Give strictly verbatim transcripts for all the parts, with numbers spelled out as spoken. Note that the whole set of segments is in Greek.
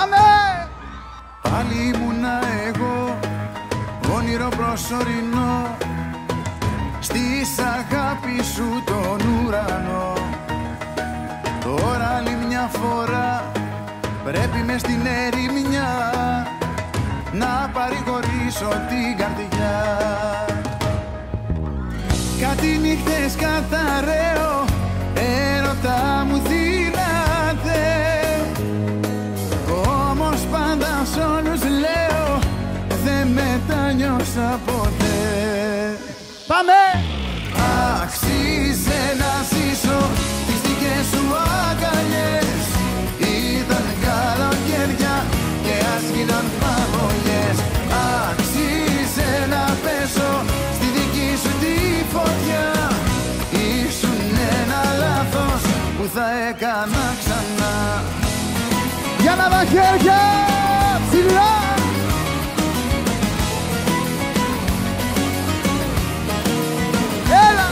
Πάμε! Πάλι ήμουνα εγώ, όνειρο προσωρινό, στις αγάπη σου τον ουρανό. Τώρα άλλη μια φορά πρέπει μες στην ερημιά να παρηγορήσω την καρδιά. Κάτι νύχτες καταραίω, έρωτα μου δίνατε, όμως πάντα σ' όλους λέω δεν μετάνιωσα ποτέ. Πάμε! Αξίζει να ζήσω τις δικές σου αγκαλιές. Ήταν καλοκαίρια και άσχηναν παγωνιές. Αξίζει να πέσω στη δική σου τη φωτιά. Ήσουν ένα λάθος που θα έκανα ξανά. Για να τα χέρια ψηλά! Έλα!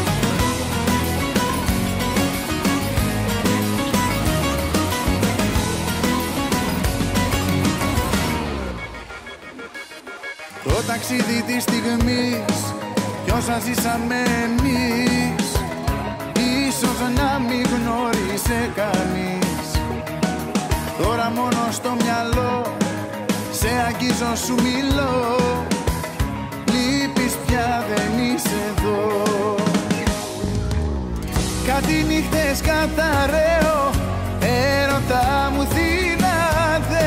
Το ταξίδι της στιγμής κι όσα ζήσαμε εμείς, ίσως να μην γνώρισε κανείς. Τώρα μόνο στο μυαλό σε αγγίζω, σου μιλώ, λείπεις πια, δεν είσαι εδώ. Κάτι νύχτες καταραίω, έρωτα μου δίνατε,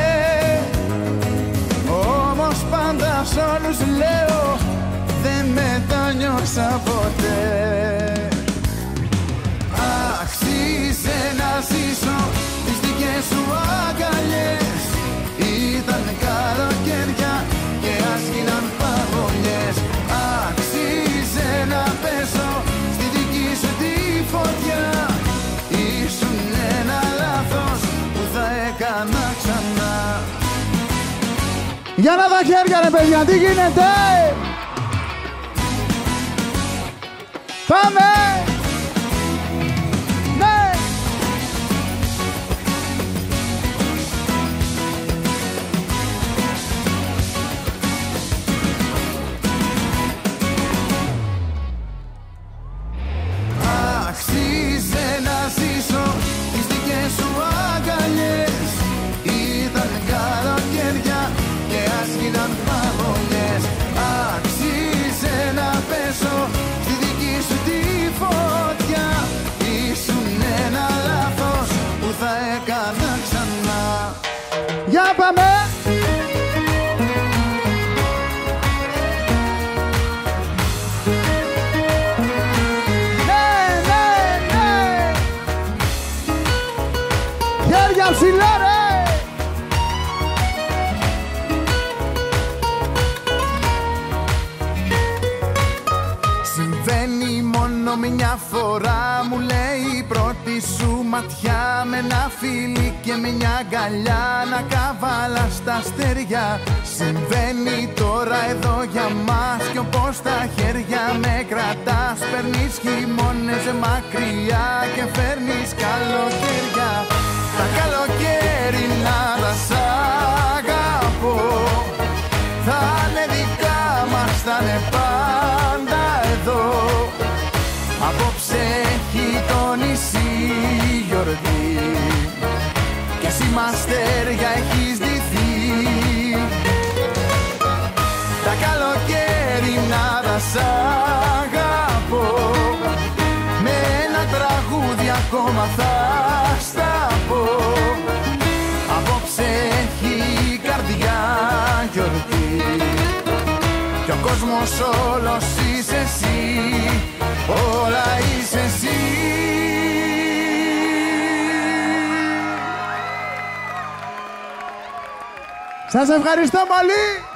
όμως πάντα σ' όλους λέω δεν μετάνιωσα ποτέ. Αξίζει να ζήσω τις δικές σου αγκαλιές. Ήταν καλοκαίρια και άσχηναν παγωνιές. Αξίζει να πέσω στη δική σου τη φωτιά. Ήσουν ένα λάθος που θα έκανα ξανά. Για να τα χέρια ρε παιδιά, τι γίνεται! Πάμε! Ναι! Αξίζει να ζήσω τις δικές σου αγκαλιές. Ήταν καλοκαίρια και άσχηναν παγωνιές. Αξίζει να πέσω στη δική σου τη φωτιά. Ήσουν ένα λάθος που θα έκανα ξανά. Για πάμε! Ναι, ναι, ναι! Χέρια ψηλά ρε! Συμβαίνει μόνο μια φορά, μου λέει η πρώτη σου ματιά. Με ένα φίλι και με μια αγκαλιά να καβάλα στα αστέρια. Συμβαίνει τώρα εδώ για μας κι όπως τα χέρια με κρατάς. Παίρνεις χειμώνες μακριά και φέρνεις καλοκαίρια. Τα καλοκαίρινα τα σ' αγαπώ, θα είναι δικά μας, θα είναι πάντα εδώ. Απόψε έχει το νησί γιορτή και εσύ μαστέρια έχεις ντυθεί. Τα καλοκαίρινα τα σ' αγαπώ, με ένα τραγούδι ακόμα θα στα πω. Απόψε έχει η καρδιά γιορτή κι ο κόσμος όλος είσαι εσύ, όλα είσαι εσύ. Σας ευχαριστώ πολύ!